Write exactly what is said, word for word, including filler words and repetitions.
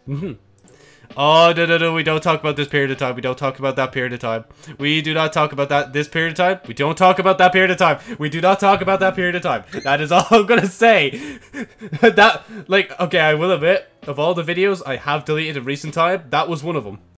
Mm-hmm. Oh, no, no, no, we don't talk about this period of time. We don't talk about that period of time. We do not talk about that, this period of time. We don't talk about that period of time. We do not talk about that period of time. That is all I'm gonna say. That, like, okay, I will admit, of all the videos I have deleted in recent time, that was one of them.